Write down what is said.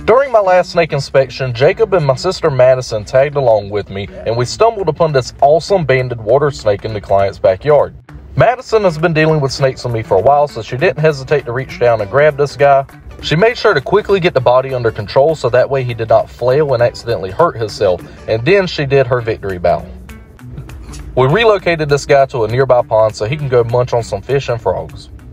During my last snake inspection, Jacob and my sister Madison tagged along with me, and we stumbled upon this awesome banded water snake in the client's backyard. Madison has been dealing with snakes with me for a while, so she didn't hesitate to reach down and grab this guy. She made sure to quickly get the body under control so that way he did not flail and accidentally hurt himself, and then she did her victory bow. We relocated this guy to a nearby pond so he can go munch on some fish and frogs.